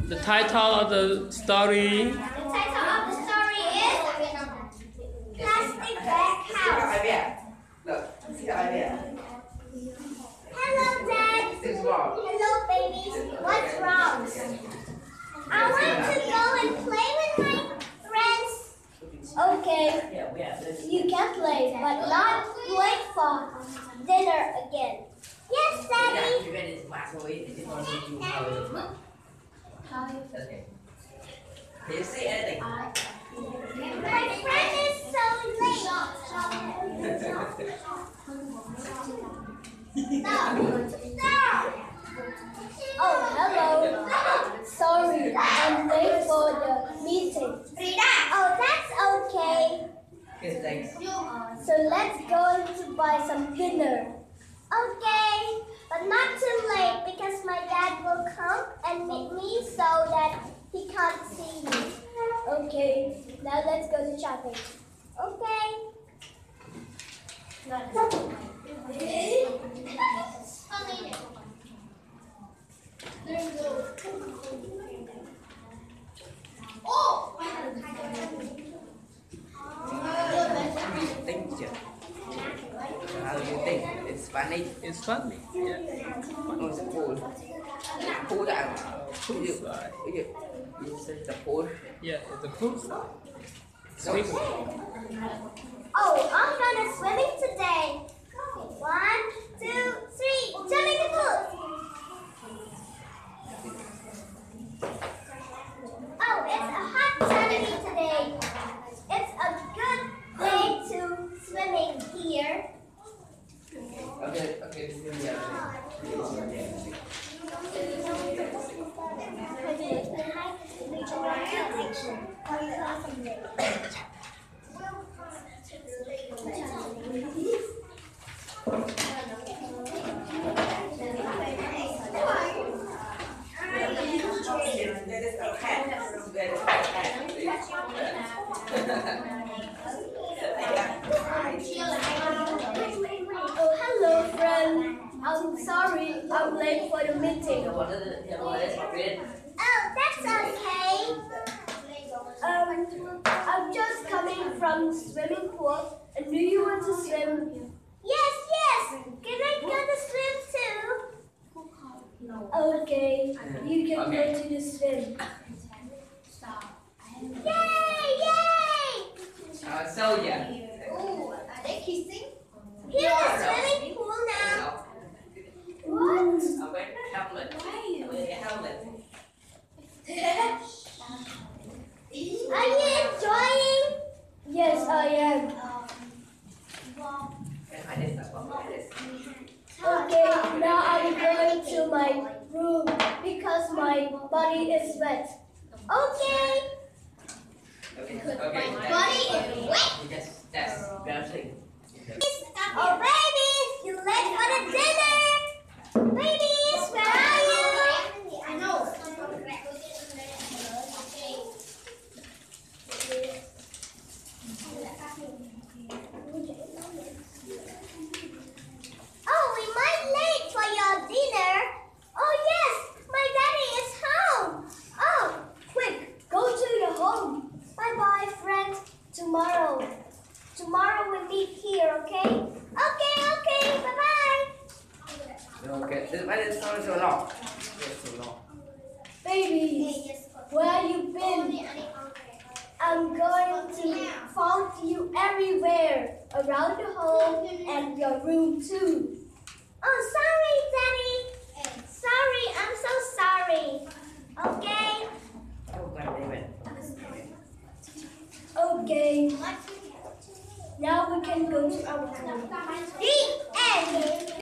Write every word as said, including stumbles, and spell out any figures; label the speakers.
Speaker 1: The title of the story.
Speaker 2: The title of the story is Plastic Bag House. Hello, Dad. Hello, babies. What's wrong? I want to go and play with my friends. Okay. You can play, but not wait for dinner again. Yes, Daddy.
Speaker 3: Can you say anything?
Speaker 2: My friend is so late. Stop. Stop.
Speaker 4: Oh, hello. Sorry, I'm late for the meeting.
Speaker 2: Oh, that's okay.
Speaker 3: Yes, thanks.
Speaker 4: So let's go to buy some dinner.
Speaker 2: Okay, but not too late because my dad will come and meet me so that he can't see me.
Speaker 4: Okay, now let's go to shopping.
Speaker 2: Okay. Oh!
Speaker 3: Think chưa? How do you think? It's funny.
Speaker 1: It's funny. Yeah.
Speaker 3: Oh, it's a pool. Pool down. Pool. You say the pool.
Speaker 1: Yeah, it's a pool side.
Speaker 3: Swim.
Speaker 2: Oh, I'm gonna swimming today. One, two, three, jump in the pool. Oh, it's a hot sunny today. It's a good day to swimming here.
Speaker 3: Okay, okay.
Speaker 4: Oh, hello, friend. I'm sorry, I'm late for the meeting.
Speaker 2: Oh, that's okay.
Speaker 4: Um, I'm just coming from the swimming pool. And do you want to swim?
Speaker 2: Yes, yes. Can I go to swim too?
Speaker 4: Okay, you can go to the swim.
Speaker 2: Yay, yay!
Speaker 3: Uh, so yeah.
Speaker 2: Oh, are they kissing? Here's the swimming pool now. What?
Speaker 3: I'm wearing a helmet. I'm wearing a helmet.
Speaker 2: Are you enjoying?
Speaker 4: Yes, I am. Okay, now I'm going to my room because my body is wet.
Speaker 2: Okay.
Speaker 3: Okay. Okay.
Speaker 2: My body is wet.
Speaker 3: Yes, that's bouncing.
Speaker 2: Oh, babies, you late for the dinner. Babies, where are you? I know. Oh, we might late for your dinner. Oh yes, my daddy is home. Oh,
Speaker 4: Quick, go to your home.
Speaker 2: bye-bye, friend.
Speaker 4: Tomorrow.
Speaker 2: Tomorrow we meet here, okay? Okay, okay, bye-bye.
Speaker 3: Okay. This why is so so long? It's so long.
Speaker 4: Baby, where you been? I'm going to find you everywhere, around the home and your room too.
Speaker 2: Oh, sorry, Daddy. Sorry, I'm so sorry. Okay.
Speaker 3: Oh God, David.
Speaker 4: Okay, now we can go to our home.